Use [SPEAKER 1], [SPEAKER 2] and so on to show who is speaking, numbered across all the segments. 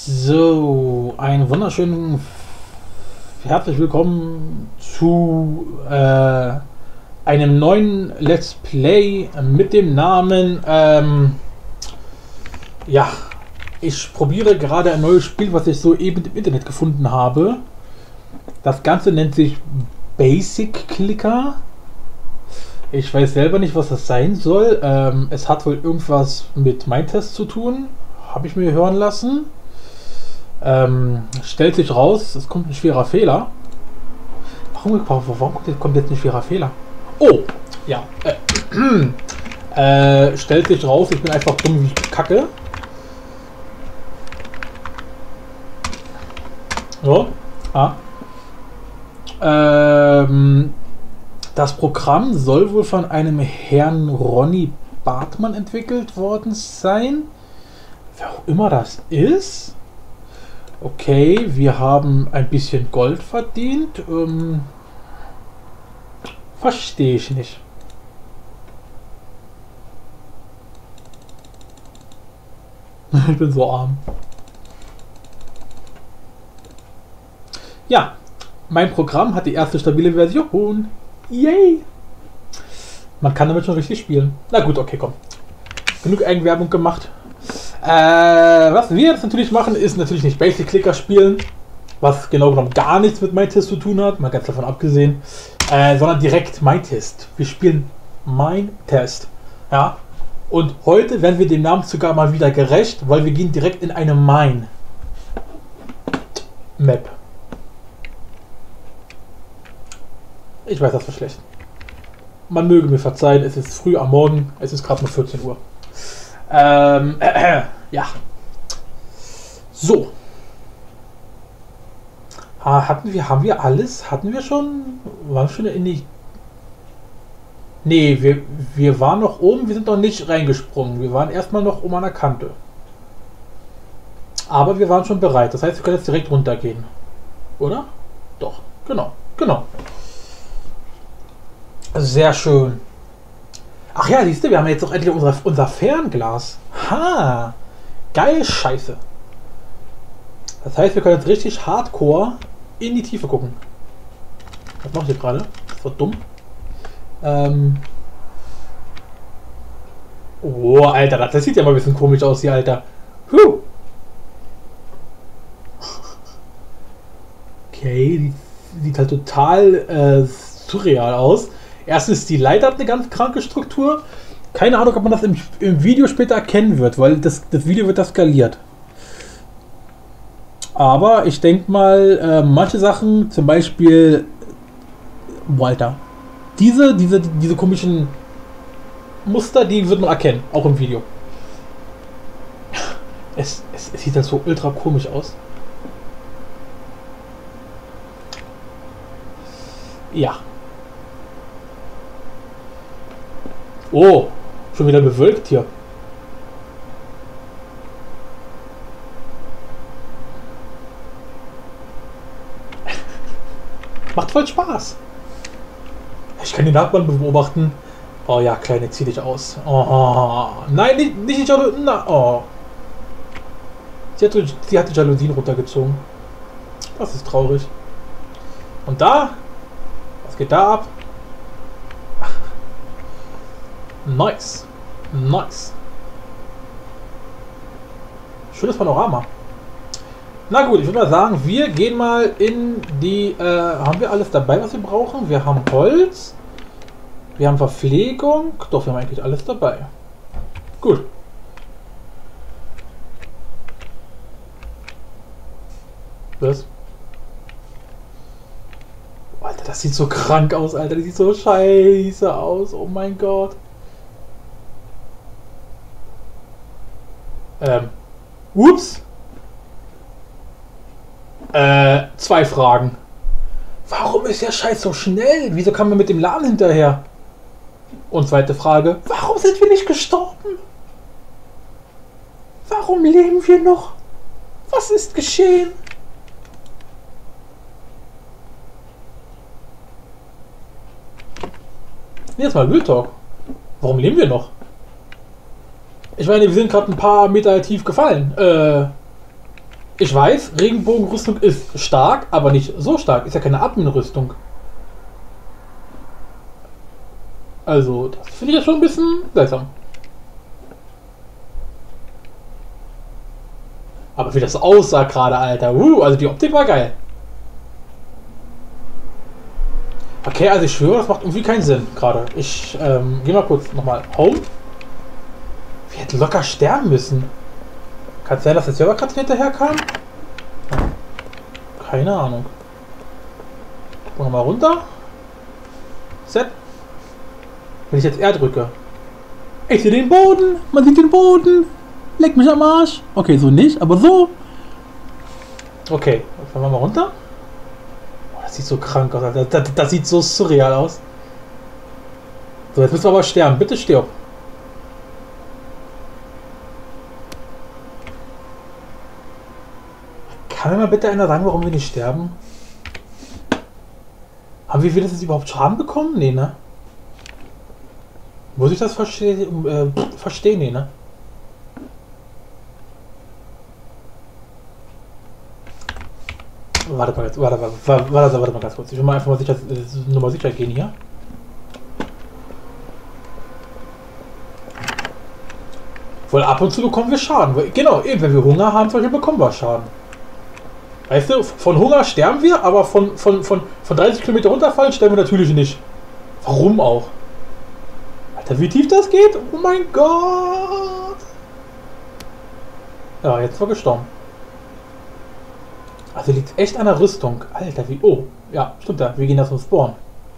[SPEAKER 1] So, einen wunderschönen herzlich willkommen zu einem neuen Let's Play mit dem Namen ja, ich probiere gerade ein neues Spiel, was ich soeben im Internet gefunden habe. Das Ganze nennt sich Basic Clicker. Ich weiß selber nicht, was das sein soll. Es hat wohl irgendwas mit Mindtest zu tun, habe ich mir hören lassen. Stellt sich raus, es kommt ein schwerer Fehler. Warum kommt jetzt ein schwerer Fehler? Oh, ja. Stellt sich raus, ich bin einfach dumm wie Kacke. So. Das Programm soll wohl von einem Herrn Ronny Bartmann entwickelt worden sein. Wer auch immer das ist. Okay, wir haben ein bisschen Gold verdient. Verstehe ich nicht. Ich bin so arm. Ja, mein Programm hat die erste stabile Version. Yay! Man kann damit schon richtig spielen. Na gut, okay, komm. Genug Eigenwerbung gemacht. Was wir jetzt natürlich machen, ist natürlich nicht Basic Clicker spielen, was genau genommen gar nichts mit Mindtest zu tun hat, mal ganz davon abgesehen, sondern direkt Mindtest. Wir spielen Mindtest. Ja? Und heute werden wir dem Namen sogar mal wieder gerecht, weil wir gehen direkt in eine Mine Map. Ich weiß, das war schlecht. Man möge mir verzeihen, es ist früh am Morgen, es ist gerade nur 14 Uhr. Ja. So. Haben wir alles? Hatten wir schon? Waren wir schon in die... Nee, wir waren noch oben, wir sind noch nicht reingesprungen. Wir waren erstmal noch um an der Kante. Aber wir waren schon bereit. Das heißt, wir können jetzt direkt runtergehen. Oder? Doch, genau. Sehr schön. Ach ja, siehst du, wir haben jetzt auch endlich unser Fernglas. Ha! Geil Scheiße. Das heißt, wir können jetzt richtig hardcore in die Tiefe gucken. Was mache ich hier gerade? Das war dumm. Oh, Alter, das sieht ja mal ein bisschen komisch aus hier, Alter. Huh. Okay, die sieht halt total surreal aus. Erstens, die Leiter hat eine ganz kranke Struktur. Keine Ahnung, ob man das im Video später erkennen wird, weil das Video wird da skaliert. Aber ich denke mal, manche Sachen, zum Beispiel, Walter, diese komischen Muster, die wird man erkennen, auch im Video. Es sieht halt so ultra komisch aus. Ja. Oh, schon wieder bewölkt hier. Macht voll Spaß. Ich kann die Nachbarn beobachten. Oh ja, Kleine, zieh dich aus. Oh, nein, nicht die Jalousien. Oh. Sie hat die Jalousien runtergezogen. Das ist traurig. Und da? Was geht da ab? Nice. Schönes Panorama. Na gut, ich würde mal sagen, wir gehen mal in die... haben wir alles dabei, was wir brauchen? Wir haben Holz. Wir haben Verpflegung. Doch, wir haben eigentlich alles dabei. Gut. Was? Alter, das sieht so krank aus, Alter. Das sieht so scheiße aus. Oh mein Gott. Ups. 2 Fragen. Warum ist der Scheiß so schnell? Wieso kann man mit dem Laden hinterher? Und zweite Frage. Warum sind wir nicht gestorben? Warum leben wir noch? Was ist geschehen? Jetzt mal Real Talk. Warum leben wir noch? Ich meine, wir sind gerade ein paar Meter tief gefallen. Ich weiß, Regenbogenrüstung ist stark, aber nicht so stark. Ist ja keine Admin-Rüstung. Also, das finde ich ja schon ein bisschen seltsam. Aber wie das aussah gerade, Alter. Also die Optik war geil. Okay, also ich schwöre, das macht irgendwie keinen Sinn gerade. Ich gehe mal kurz nochmal Home. Wir hätten locker sterben müssen. Kann es sein, dass der Server gerade hinterher kam? Keine Ahnung. Gucken wir nochmal runter. Set. Wenn ich jetzt R drücke. Ich sehe den Boden. Man sieht den Boden. Leck mich am Arsch. Okay, so nicht, aber so. Okay, fahren wir mal runter. Oh, das sieht so krank aus. Das sieht so surreal aus. So, jetzt müssen wir aber sterben. Bitte stirb. Kann mir mal bitte einer sagen, warum wir nicht sterben? Haben wir wenigstens überhaupt Schaden bekommen? Nee, ne? Muss ich das verstehen? Nee, ne? Warte mal ganz kurz. Ich will mal einfach mal sicher, Nummer sicher gehen hier. Weil ab und zu bekommen wir Schaden. Genau, eben, wenn wir Hunger haben, zum Beispiel bekommen wir Schaden. Weißt du, von Hunger sterben wir, aber von 30 Kilometer runterfallen sterben wir natürlich nicht. Warum auch? Alter, wie tief das geht? Oh mein Gott! Ja, jetzt war gestorben. Also liegt echt an der Rüstung. Alter, wie... Oh, ja, stimmt ja. Wir gehen da zum Spawn.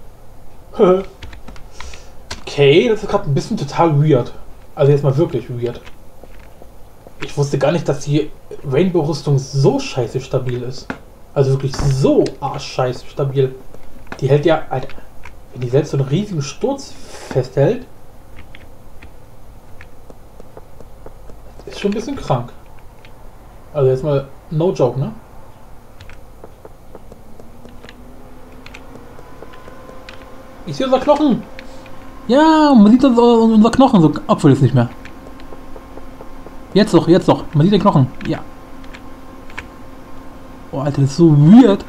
[SPEAKER 1] Okay, das ist gerade ein bisschen total weird. Also jetzt mal wirklich weird. Ich wusste gar nicht, dass die Rainbow-Rüstung so scheiße stabil ist. Also wirklich so arschscheiße stabil. Die hält ja... Alter, wenn die selbst so einen riesigen Sturz festhält... Ist schon ein bisschen krank. Also jetzt mal no joke, ne? Ich sehe unser Knochen. Ja, man sieht unser Knochen, so obwohl es nicht mehr. Jetzt doch. Man sieht den Knochen. Ja. Oh, Alter, das ist so weird.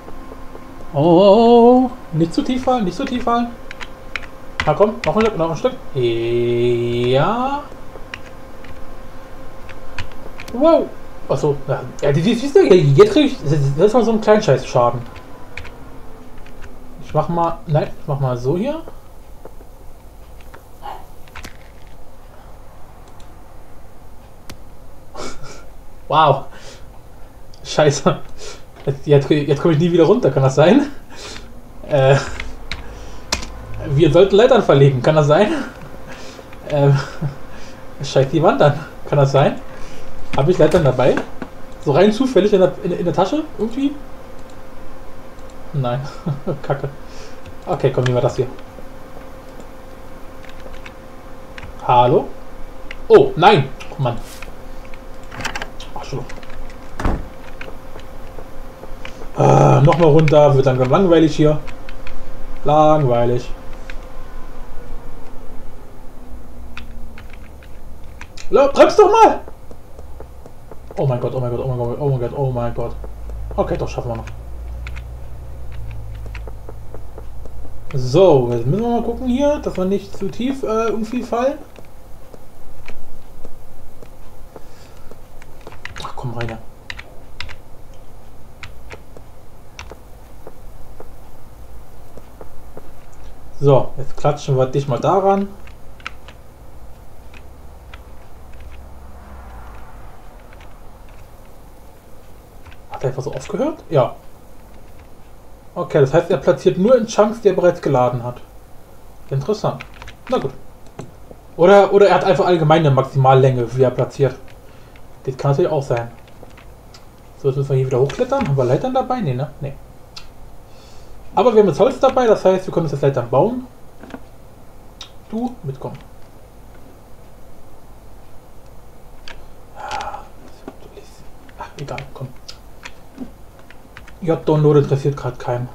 [SPEAKER 1] Oh. Nicht zu tief fallen, Na komm, noch ein Stück. Ja. Wow. Achso, ja, jetzt kriege ich. Das ist mal so ein kleinen Scheiß-Schaden. Ich mach mal. Nein, ich mach mal so hier. Wow. Scheiße. Jetzt komme ich nie wieder runter, kann das sein? Wir sollten Leitern verlegen, kann das sein? Scheiße, die Wand an, kann das sein? Habe ich Leitern dabei? So rein zufällig in der Tasche? Irgendwie? Nein. Kacke. Okay, komm, nehmen wir das hier. Hallo? Oh, nein! Oh Mann. Ach schon. Nochmal runter, wird dann langweilig hier. Langweilig. Bremst doch mal! Oh mein Gott. Okay, doch, schaffen wir noch. So, jetzt müssen wir mal gucken hier, dass wir nicht zu tief irgendwie fallen. Ach komm rein. Ja. So, jetzt klatschen wir dich mal daran. Hat er einfach so aufgehört? Ja. Okay, das heißt, er platziert nur in Chunks, die er bereits geladen hat. Interessant. Na gut. Oder er hat einfach allgemein eine Maximallänge, wie er platziert. Das kann natürlich auch sein. So, jetzt müssen wir hier wieder hochklettern. Haben wir Leitern dabei? Nee, ne? Nee. Aber wir haben jetzt Holz dabei, das heißt, wir können uns das Leitern bauen. Du, mitkommen. Ach, egal, komm. J-Download interessiert gerade keinen.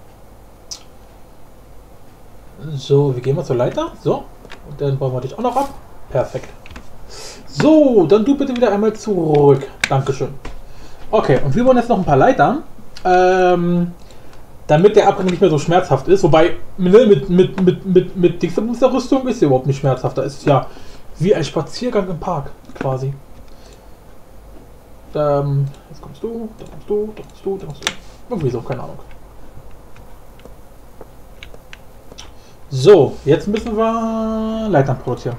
[SPEAKER 1] So, wir gehen mal zur Leiter. So, und dann bauen wir dich auch noch ab. Perfekt. So, dann du bitte wieder einmal zurück. Dankeschön. Okay, und wir wollen jetzt noch ein paar Leitern. Damit der Abgang nicht mehr so schmerzhaft ist. Wobei, mit Dingsbums der Rüstung ist sie überhaupt nicht schmerzhaft. Da ist es ja wie ein Spaziergang im Park, quasi. Jetzt kommst du, da kommst du, da kommst du, da kommst du. Irgendwie so, keine Ahnung. So, jetzt müssen wir Leitern produzieren.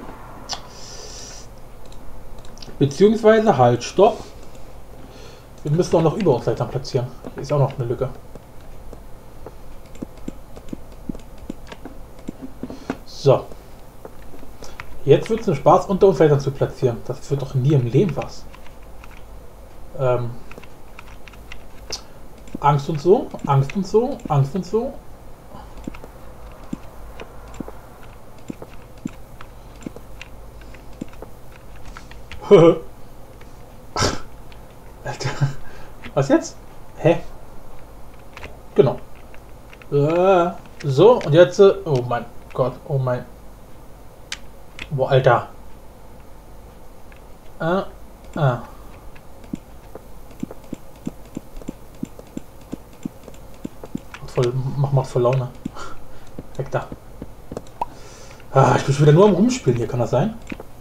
[SPEAKER 1] Beziehungsweise halt, stopp. Wir müssen auch noch über uns Leitern platzieren. Hier ist auch noch eine Lücke. So. Jetzt wird es ein Spaß, unter uns Leitern zu platzieren. Das wird doch nie im Leben was. Angst und so, Angst und so, Angst und so. Alter. Was jetzt? Hä? Genau. So, und jetzt... oh mein Gott, oh mein... Boah, Alter. Macht voll Laune. Weg da. Ich bin schon wieder nur am Rumspielen hier, kann das sein?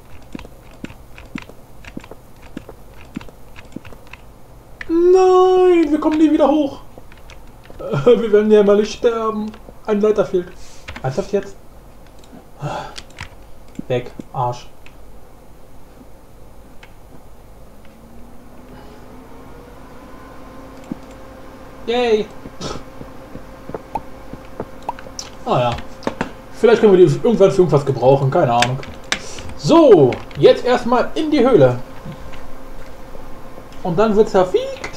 [SPEAKER 1] Nein, wir kommen nie wieder hoch. Wir werden ja mal nicht sterben. Ein Leiter fehlt. Ernsthaft jetzt? Weg, Arsch. Yay! Ah ja. Vielleicht können wir die irgendwann für irgendwas gebrauchen, keine Ahnung. So, jetzt erstmal in die Höhle. Und dann wird es verfiegt.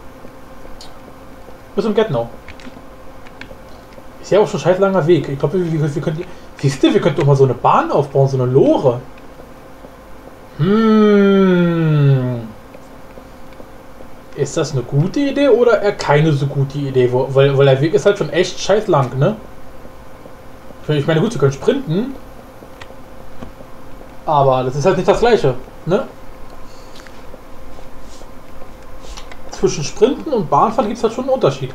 [SPEAKER 1] Bis zum Get-No. Ist ja auch schon scheiß langer Weg. Ich glaube, wir könnten... Siehst du, wir könnten doch mal so eine Bahn aufbauen, so eine Lore. Ist das eine gute Idee oder eher keine so gute Idee? Weil der Weg ist halt schon echt scheiß lang, ne? Ich meine, gut, wir können sprinten. Aber das ist halt nicht das Gleiche, ne? Zwischen Sprinten und Bahnfahren gibt es halt schon einen Unterschied.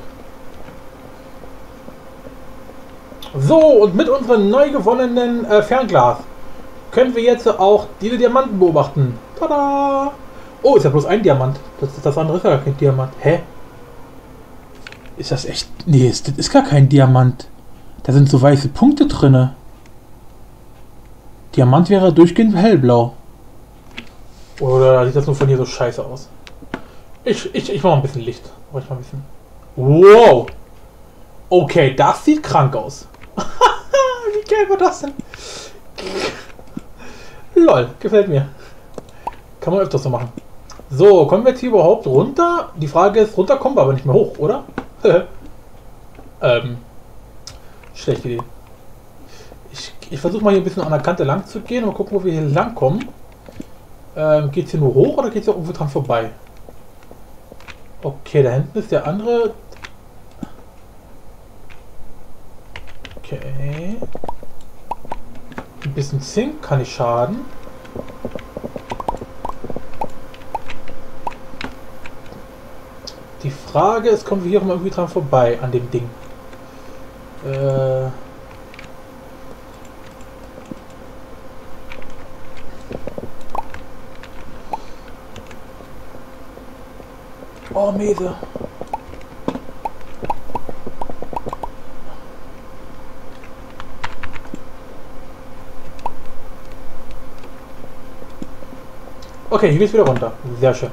[SPEAKER 1] So, und mit unserem neu gewonnenen Fernglas können wir jetzt auch diese Diamanten beobachten. Tada! Oh, ist ja bloß ein Diamant. Das andere ist ja gar kein Diamant. Hä? Ist das echt... Nee, das ist gar kein Diamant. Da sind so weiße Punkte drinne. Diamant wäre durchgehend hellblau. Oder sieht das nur von hier so scheiße aus? Ich mach mal ein bisschen Licht. Mach ich mal ein bisschen. Wow! Okay, das sieht krank aus. Wie geil war das denn? Lol, gefällt mir. Kann man öfters so machen. So, kommen wir jetzt hier überhaupt runter? Die Frage ist, runter kommen wir aber nicht mehr hoch, oder? Schlechte Idee. Ich versuche mal hier ein bisschen an der Kante lang zu gehen und mal gucken, wo wir hier lang kommen. Geht es hier nur hoch oder geht es hier irgendwo dran vorbei? Okay, da hinten ist der andere. Okay. Ein bisschen Zink kann nicht schaden. Die Frage ist, kommen wir hier auch mal irgendwie dran vorbei an dem Ding? Oh, Mese. Okay, hier geht's wieder runter. Sehr schön.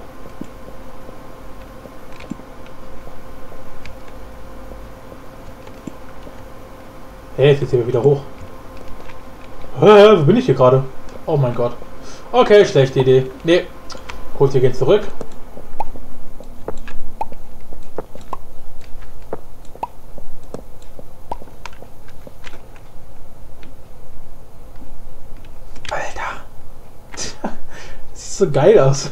[SPEAKER 1] Hey, jetzt geht's hier wieder hoch. Wo bin ich hier gerade? Oh mein Gott. Okay, schlechte Idee. Nee. Kurz, wir gehen zurück. Alter. Das sieht so geil aus.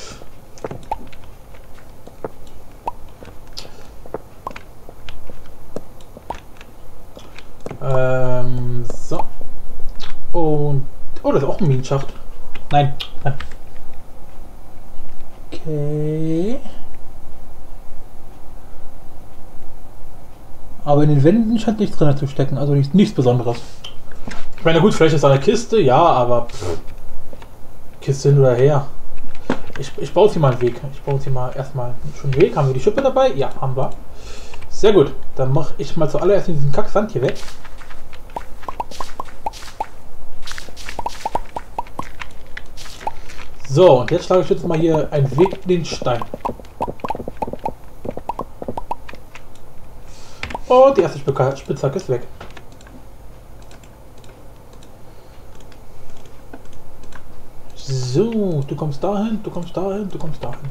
[SPEAKER 1] So. Und... Oh, das ist auch ein Minenschacht. Nein, nein. Okay. Aber in den Wänden scheint nichts drin zu stecken, also nichts Besonderes. Ich meine, gut, vielleicht ist da eine Kiste, ja, aber Kiste hin oder her. Ich baue sie mal einen Weg. Ich baue sie mal erstmal schon einen Weg. Haben wir die Schippe dabei? Ja, haben wir. Sehr gut. Dann mache ich mal zuallererst diesen Kacksand hier weg. So, und jetzt schlage ich jetzt mal hier einen Weg in den Stein. Und die erste Spitzhacke ist weg. So, du kommst dahin, du kommst dahin, du kommst dahin.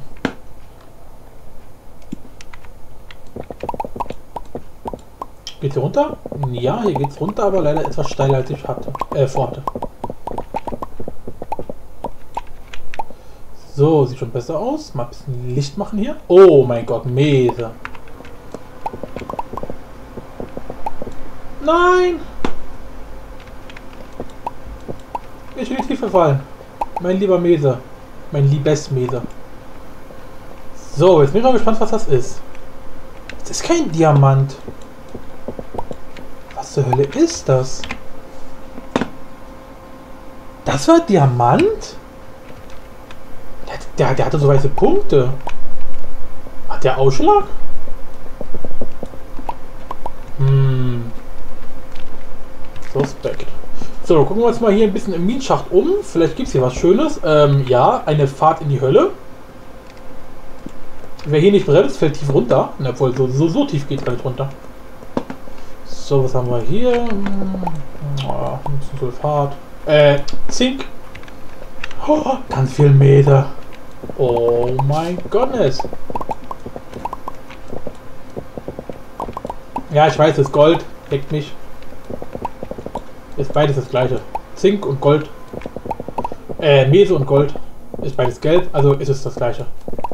[SPEAKER 1] Geht's hier runter? Ja, hier geht's runter, aber leider etwas steiler als ich vorhatte. So, sieht schon besser aus. Mal ein bisschen Licht machen hier. Oh mein Gott, Mese. Nein! Ich will in die Tiefe fallen. Mein lieber Mese. Mein liebes Mese. So, jetzt bin ich mal gespannt, was das ist. Das ist kein Diamant. Was zur Hölle ist das? Das war Diamant? Der hatte so weiße Punkte. Hat der Ausschlag? Suspekt. So, gucken wir uns mal hier ein bisschen im Minenschacht um. Vielleicht gibt es hier was Schönes. Ja, eine Fahrt in die Hölle. Wer hier nicht bremst, fällt tief runter. Obwohl, so tief geht er nicht runter. So, was haben wir hier? Oh, ein bisschen Sulfat. Zink. Oh, ganz viel Meter. Oh mein Gottness. Ja, ich weiß, das Gold deckt mich. Ist beides das gleiche. Zink und Gold. Mese und Gold. Ist beides gelb, also ist es das gleiche.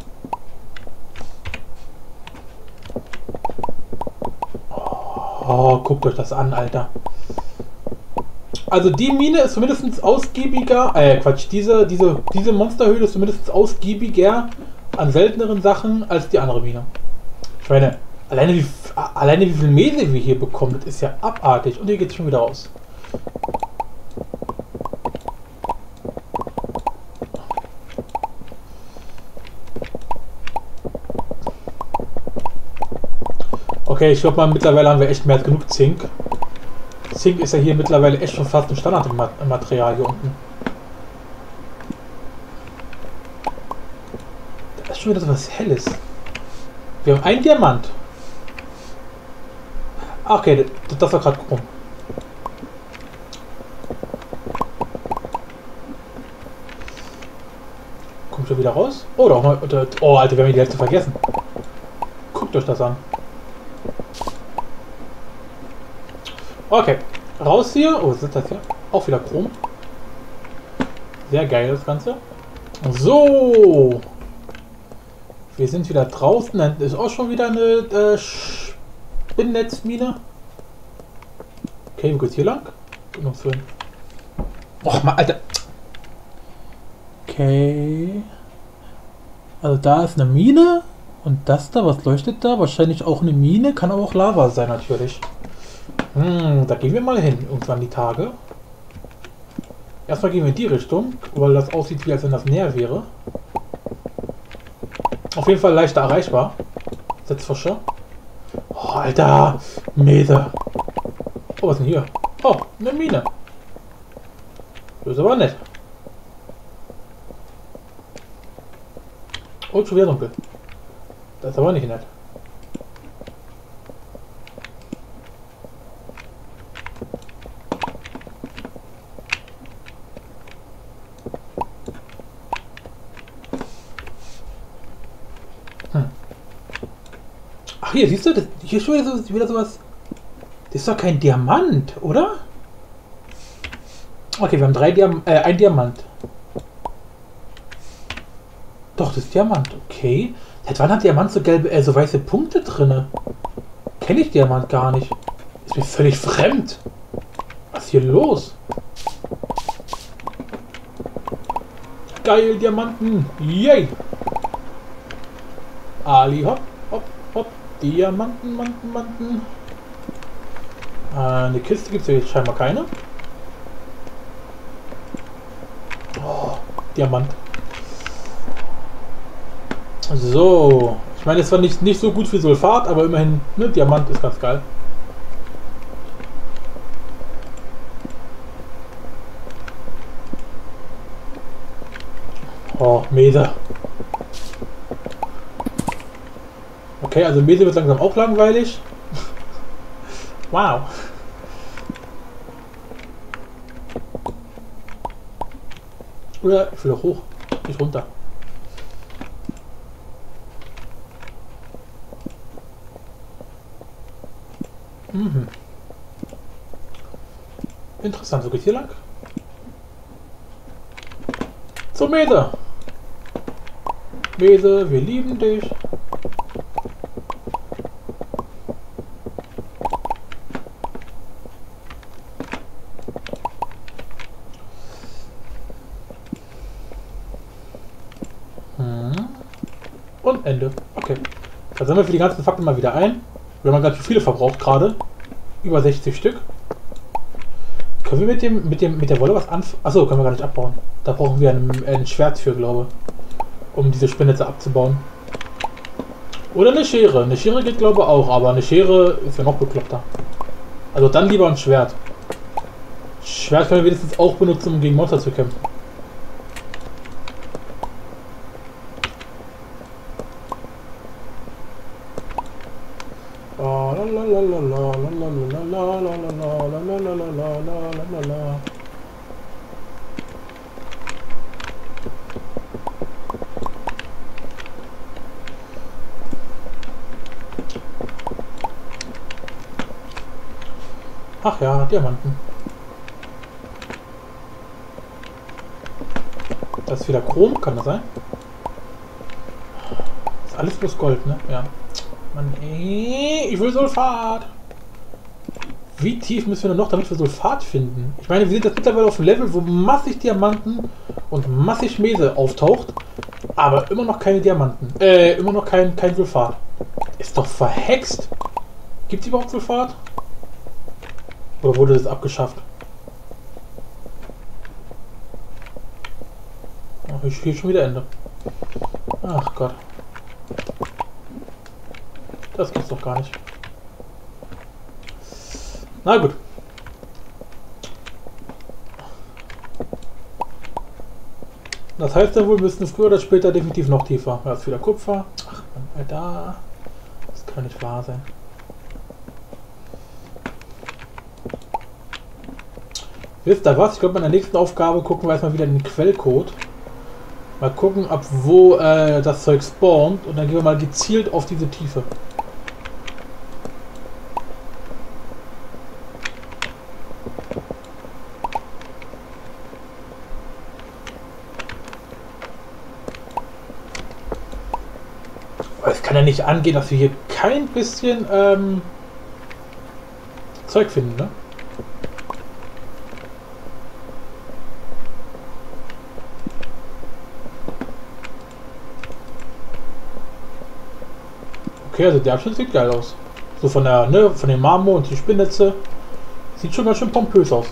[SPEAKER 1] Oh, guckt euch das an, Alter. Also die Mine ist zumindest ausgiebiger, diese Monsterhöhle ist zumindest ausgiebiger an selteneren Sachen als die andere Mine. Ich meine, alleine wie viel Mese wir hier bekommen, das ist ja abartig. Und hier geht es schon wieder raus. Okay, ich glaube mal, mittlerweile haben wir echt mehr als genug Zink. Zink ist ja hier mittlerweile echt schon fast ein Standardmaterial hier unten. Da ist schon wieder so was Helles. Wir haben einen Diamant. Okay, das war gerade krumm. Kommt schon wieder raus? Oh, doch mal. Oh, Alter, wir haben die Hälfte vergessen. Guckt euch das an. Okay, raus hier. Oh, was ist das hier? Auch wieder Chrom. Sehr geil das Ganze. So. Wir sind wieder draußen. Dann ist auch schon wieder eine Spinnnetzmine. Okay, wo geht's hier lang? Och, mal, Alter. Okay. Also da ist eine Mine. Und das da, was leuchtet da? Wahrscheinlich auch eine Mine. Kann aber auch Lava sein, natürlich. Da gehen wir mal hin, irgendwann die Tage. Erstmal gehen wir in die Richtung, weil das aussieht, wie als wenn das näher wäre. Auf jeden Fall leichter erreichbar. Setzfische. Oh, Alter! Meter! Oh, was ist denn hier? Oh, eine Mine. Das ist aber nett. Oh, schon wieder dunkel. Das ist aber nicht nett. Ach hier, siehst du, hier ist schon wieder sowas. Das ist doch kein Diamant, oder? Okay, wir haben ein Diamant. Doch, das ist Diamant, okay. Seit wann hat Diamant so gelbe, so weiße Punkte drin? Kenne ich Diamant gar nicht. Ist mir völlig fremd. Was ist hier los? Geil, Diamanten. Yay! Ali, hopp, hopp, hopp. Diamanten, Manten. Eine Kiste gibt es hier jetzt scheinbar keine. Oh, Diamant. So. Ich meine, es war nicht so gut wie Sulfat, aber immerhin, ne, Diamant ist ganz geil. Oh, Mese. Okay, also Mese wird langsam auch langweilig. Wow. Oder ich will doch hoch, nicht runter. Mhm. Interessant, so geht's hier lang. Zur Mese. Mese, wir lieben dich. Und Ende. Okay. Dann sammeln wir für die ganzen Fakten mal wieder ein. Wir haben ganz schön viele verbraucht gerade. Über 60 Stück. Können wir mit der Wolle was anfangen? Achso, können wir gar nicht abbauen. Da brauchen wir ein Schwert für, glaube ich. Um diese Spinnnetze abzubauen. Oder eine Schere. Eine Schere geht, glaube ich, auch. Aber eine Schere ist ja noch bekloppter. Also dann lieber ein Schwert. Schwert können wir wenigstens auch benutzen, um gegen Monster zu kämpfen. Ach ja, Diamanten. Das ist wieder Chrom, kann das sein? Das ist alles bloß Gold, ne? Ja. Mann, ich will Sulfat. Wie tief müssen wir denn noch, damit wir Sulfat finden? Ich meine, wir sind jetzt mittlerweile auf dem Level, wo massig Diamanten und massig Mese auftaucht, aber immer noch keine Diamanten. Immer noch kein Sulfat. Ist doch verhext. Gibt es überhaupt Sulfat? Oder wurde das abgeschafft? Ach, ich spiele schon wieder Ende. Ach Gott. Das gibt's doch gar nicht. Na gut. Das heißt ja wohl, müssten früher oder später definitiv noch tiefer. Da ist wieder Kupfer. Ach, Alter. Das kann nicht wahr sein. Wisst ihr was? Ich glaube, bei der nächsten Aufgabe gucken wir erstmal wieder in den Quellcode. Mal gucken, ab wo das Zeug spawnt. Und dann gehen wir mal gezielt auf diese Tiefe. Aber es kann ja nicht angehen, dass wir hier kein bisschen Zeug finden, ne? Okay, also der Abschnitt sieht geil aus. So von der, ne, von dem Marmor und die Spinnnetze. Sieht schon ganz schön pompös aus.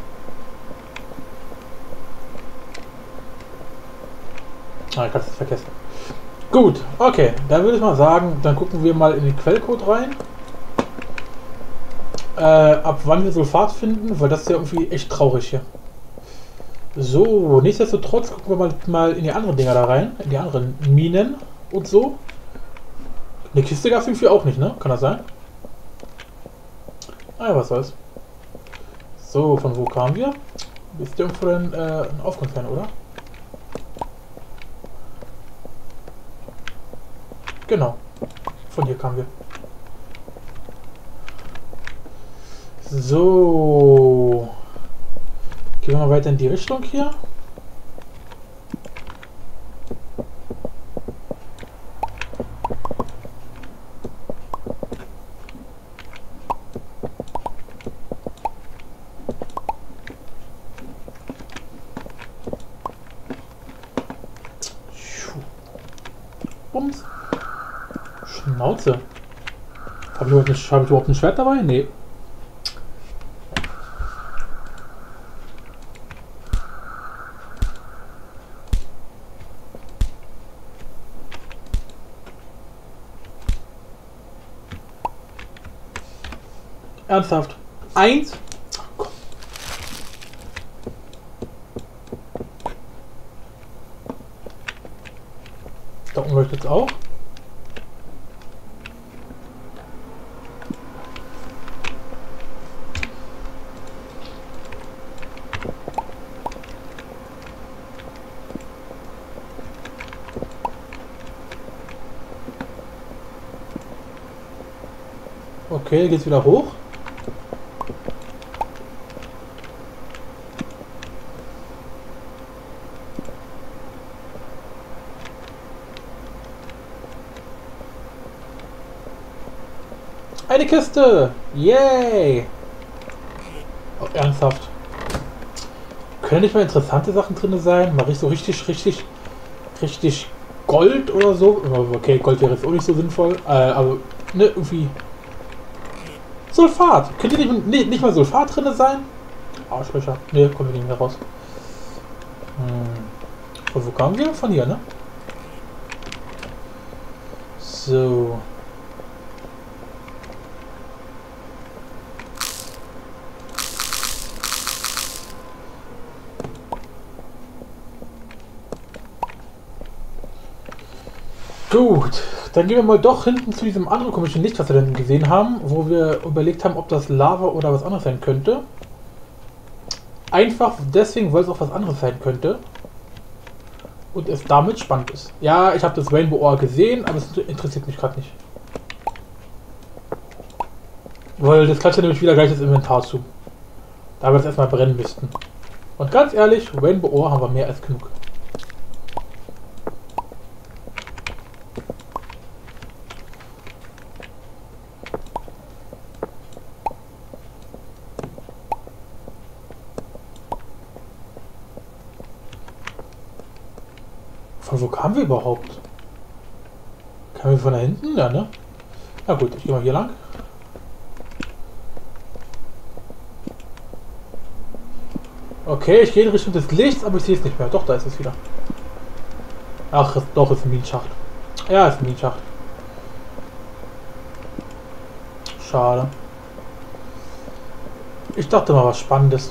[SPEAKER 1] Ah, ich kann es vergessen. Gut, okay, dann würde ich mal sagen, dann gucken wir mal in den Quellcode rein. Ab wann wir Sulfat finden, weil das ist ja irgendwie echt traurig hier. So, nichtsdestotrotz gucken wir mal in die anderen Dinger da rein, in die anderen Minen und so. Eine Kiste gab es irgendwie auch nicht, ne? Kann das sein? Ah ja, was soll's. So, von wo kamen wir? Ist irgendwo ein Aufgangsfern, oder? Genau. Von hier kamen wir. So. Gehen wir mal weiter in die Richtung hier. Bums. Schnauze. Habe ich überhaupt ein Schwert dabei? Nee. Ernsthaft. 1. Ach, komm. Da unten leuchtet es auch. Okay, geht's wieder hoch. Eine Kiste! Yay! Oh, ernsthaft. Können nicht mal interessante Sachen drin sein? Mal so richtig Gold oder so? Okay, Gold wäre jetzt auch nicht so sinnvoll. Aber, ne, irgendwie... Sulfat! Könnte nicht mal Sulfat drin sein? Arschlöcher. Ne, kommen wir nicht mehr raus. Von wo kamen wir? Von hier, ne? So. Gut, dann gehen wir mal doch hinten zu diesem anderen komischen Licht, was wir dann gesehen haben, wo wir überlegt haben, ob das Lava oder was anderes sein könnte. Einfach deswegen, weil es auch was anderes sein könnte. Und es damit spannend ist. Ja, ich habe das Rainbow Ore gesehen, aber es interessiert mich gerade nicht. Weil das klatscht ja nämlich wieder gleich das Inventar zu. Da wir das erstmal brennen müssten. Und ganz ehrlich, Rainbow Ore haben wir mehr als genug. Von wo kamen wir überhaupt? Kamen wir von da hinten? Ja, ne? Na gut, ich gehe mal hier lang. Okay, ich gehe in Richtung des Lichts, aber ich sehe es nicht mehr. Doch, da ist es wieder. Ach, doch, ist ein Minenschacht. Ja, ist ein Minenschacht. Schade. Ich dachte mal was Spannendes.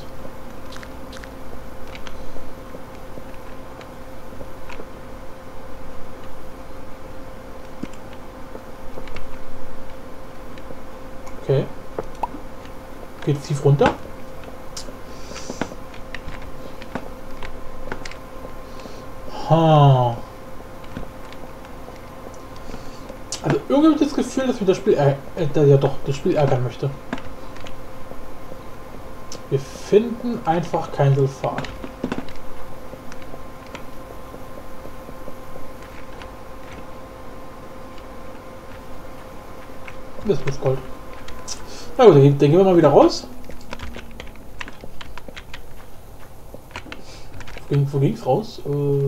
[SPEAKER 1] Okay. Geht tief runter. Ha. Also irgendwie habe ich das Gefühl, dass mir das Spiel ja doch das Spiel ärgern möchte. Wir finden einfach kein Sulfat. Das ist Gold. Na gut, dann gehen wir mal wieder raus. Wo ging's raus?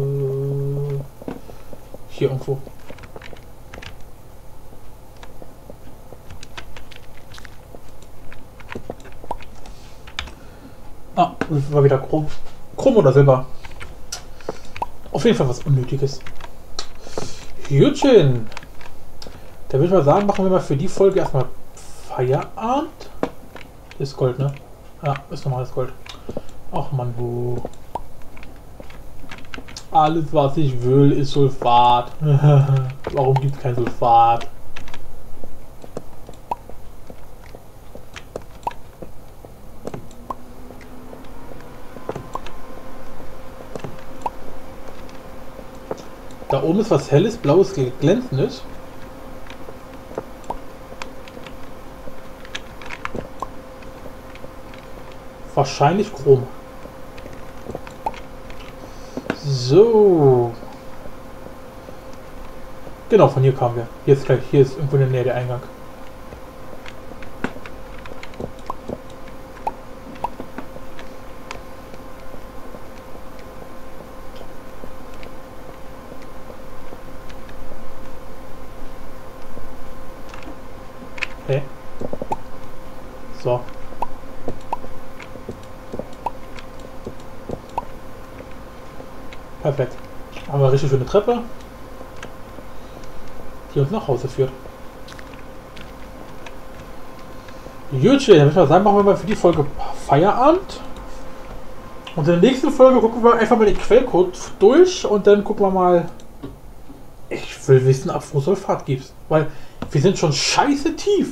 [SPEAKER 1] Hier irgendwo. Ah, das war wieder Chrom. Chrom oder Silber. Auf jeden Fall was Unnötiges. Jutchen. Da würde ich mal sagen, machen wir mal für die Folge erstmal Feierabend. Das ist Gold, ne? Ja, ist normales Gold. Ach man, wo. Alles, was ich will, ist Sulfat. Warum gibt es kein Sulfat? Da oben ist was Helles, Blaues, Glänzendes. Wahrscheinlich Chrom. So. Genau, von hier kamen wir. Hier ist gleich, hier ist irgendwo in der Nähe der Eingang. Okay. So. Perfekt. Haben wir eine richtig schöne Treppe, die uns nach Hause führt. Gut, dann würde ich mal sagen, machen wir mal für die Folge Feierabend. Und in der nächsten Folge gucken wir einfach mal den Quellcode durch und dann gucken wir mal. Ich will wissen, ob es Sulfat gibt. Weil wir sind schon scheiße tief.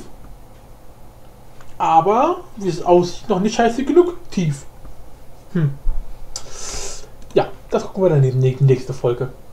[SPEAKER 1] Aber wie es aussieht, noch nicht scheiße genug tief. Ja, das gucken wir dann in die nächste Folge.